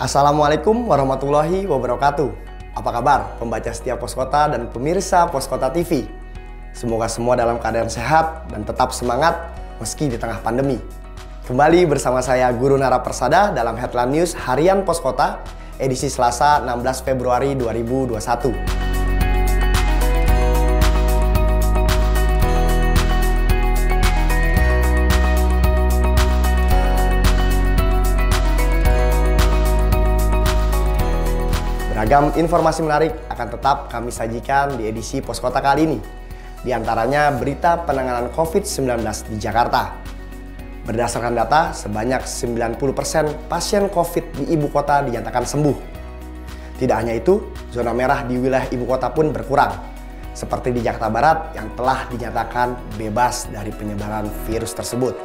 Assalamualaikum warahmatullahi wabarakatuh. Apa kabar pembaca setia Poskota dan pemirsa Poskota TV? Semoga semua dalam keadaan sehat dan tetap semangat meski di tengah pandemi. Kembali bersama saya Guru Nara Persada dalam Headline News Harian Poskota edisi Selasa 16 Februari 2021. Beragam informasi menarik akan tetap kami sajikan di edisi Poskota kali ini. Di antaranya berita penanganan COVID-19 di Jakarta. Berdasarkan data, sebanyak 90% pasien COVID di ibu kota dinyatakan sembuh. Tidak hanya itu, zona merah di wilayah ibu kota pun berkurang. Seperti di Jakarta Barat yang telah dinyatakan bebas dari penyebaran virus tersebut.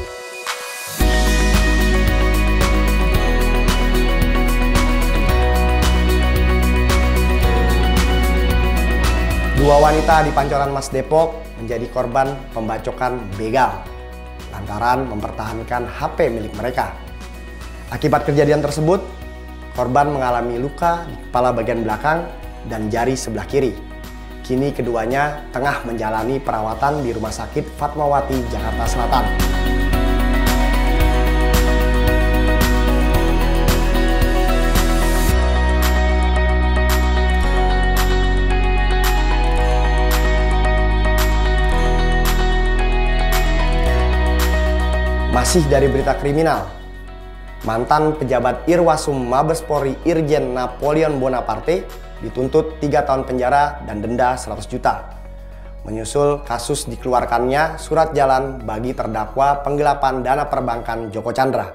Dua wanita di Pancoran Mas Depok menjadi korban pembacokan begal lantaran mempertahankan HP milik mereka. Akibat kejadian tersebut, korban mengalami luka di kepala bagian belakang dan jari sebelah kiri. Kini keduanya tengah menjalani perawatan di Rumah Sakit Fatmawati, Jakarta Selatan. Masih dari berita kriminal, mantan pejabat Irwasum Mabes Polri Irjen Napoleon Bonaparte dituntut 3 tahun penjara dan denda 100 juta. Menyusul kasus dikeluarkannya surat jalan bagi terdakwa penggelapan dana perbankan Joko Chandra.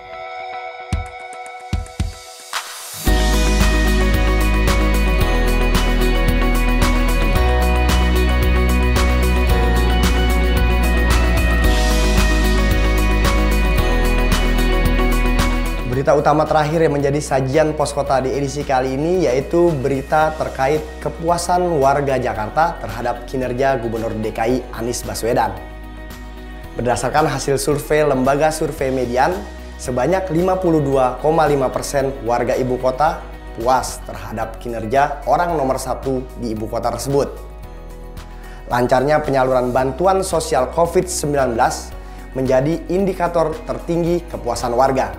Berita utama terakhir yang menjadi sajian Poskota di edisi kali ini yaitu berita terkait kepuasan warga Jakarta terhadap kinerja Gubernur DKI Anies Baswedan. Berdasarkan hasil survei Lembaga Survei Median, sebanyak 52,5% warga ibu kota puas terhadap kinerja orang nomor 1 di ibu kota tersebut. Lancarnya penyaluran bantuan sosial COVID-19 menjadi indikator tertinggi kepuasan warga.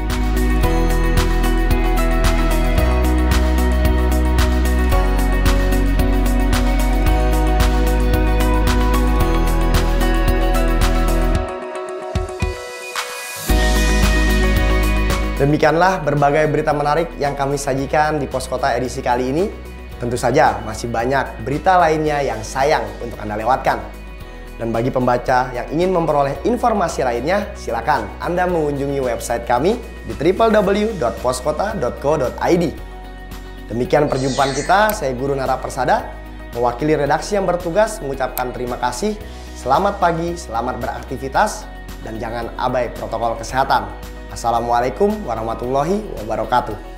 Demikianlah berbagai berita menarik yang kami sajikan di Poskota edisi kali ini. Tentu saja masih banyak berita lainnya yang sayang untuk Anda lewatkan. Dan bagi pembaca yang ingin memperoleh informasi lainnya, silakan Anda mengunjungi website kami di www.poskota.co.id. Demikian perjumpaan kita, saya Guru Nara Persada, mewakili redaksi yang bertugas mengucapkan terima kasih, selamat pagi, selamat beraktivitas, dan jangan abai protokol kesehatan. Assalamualaikum warahmatullahi wabarakatuh.